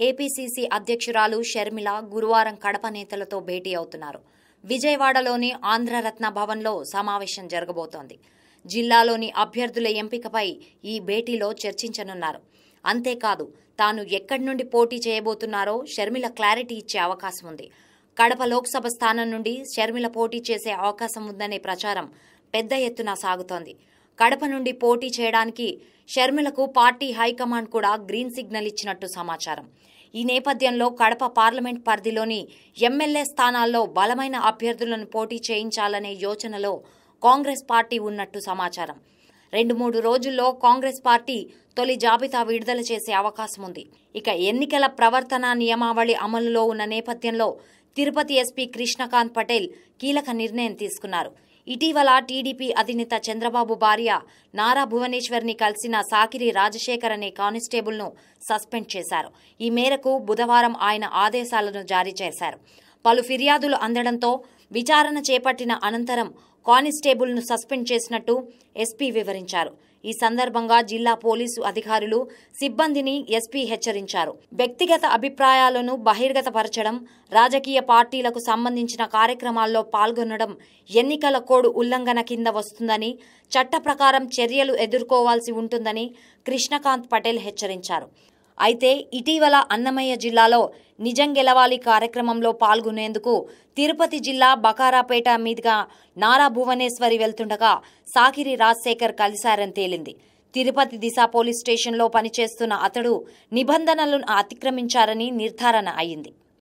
APCC అధ్యక్షురాలు షర్మిల గురువారం కడప నేతలతో భేటీ అవుతున్నారు. విజయవాడలోని ఆంధ్రరత్న భవన్లో సమావేశం జరగబోతోంది. జిల్లాలోని అభ్యర్థుల ఎంపికపై ఈ భేటీలో చర్చించనున్నారు. అంతేకాదు, తాను ఎక్కడి నుండి పోటీ చేయబోతున్నారో షర్మిల క్లారిటీ ఇచ్చే అవకాశం ఉంది. కడప లోక్సభ స్థానం నుండి షర్మిల పోటీ చేసే అవకాశం ఉందనే ప్రచారం పెద్ద ఎత్తున సాగుతోంది. కడప నుండి పోటీ చేయడానికి షర్మిలకు పార్టీ హైకమాండ్ కూడా గ్రీన్ సిగ్నల్ ఇచ్చినట్టు సమాచారం. ఈ నేపథ్యంలో కడప పార్లమెంట్ పరిధిలోని ఎమ్మెల్యే స్థానాల్లో బలమైన అభ్యర్థులను పోటీ చేయించాలనే యోచనలో కాంగ్రెస్ పార్టీ ఉన్నట్టు సమాచారం. 2-3 రోజుల్లో కాంగ్రెస్ పార్టీ తొలి జాబితా విడుదల చేసే అవకాశం ఉంది. ఇక ఎన్నికల ప్రవర్తన నియమావళి అమలులో ఉన్న నేపథ్యంలో తిరుపతి ఎస్పీ కృష్ణకాంత్ పటేల్ కీలక నిర్ణయం తీసుకున్నారు. ఇటీవల టీడీపీ అధినేత చంద్రబాబు భార్య నారా భువనేశ్వర్ని కలిసిన సాకిరి రాజశేఖర్ అనే కానిస్టేబుల్ను సస్పెండ్ చేశారు. ఈ మేరకు బుధవారం ఆయన ఆదేశాలను జారీ చేశారు. పలు ఫిర్యాదులు అందడంతో విచారణ చేపట్టిన అనంతరం కానిస్టేబుల్ను సస్పెండ్ చేసినట్టు ఎస్పీ వివరించారు. ఈ సందర్భంగా జిల్లా పోలీసు అధికారులు సిబ్బందిని ఎస్పీ హెచ్చరించారు. వ్యక్తిగత అభిప్రాయాలను బహిర్గతపరచడం, రాజకీయ పార్టీలకు సంబంధించిన కార్యక్రమాల్లో పాల్గొనడం ఎన్నికల కోడ్ ఉల్లంఘన కింద వస్తుందని, చట్ట ప్రకారం చర్యలు ఎదుర్కోవాల్సి ఉంటుందని కృష్ణకాంత్ పటేల్ హెచ్చరించారు. అయితే ఇటీవల అన్నమయ్య జిల్లాలో నిజం గెలవాలి కార్యక్రమంలో పాల్గొనేందుకు తిరుపతి జిల్లా బకారాపేట మీదుగా నారా భువనేశ్వరి వెళ్తుండగా సాకిరి రాజశేఖర్ కలిశారని తేలింది. తిరుపతి దిశ పోలీస్ స్టేషన్లో పనిచేస్తున్న అతడు నిబంధనలను అతిక్రమించారని నిర్ధారణ అయింది.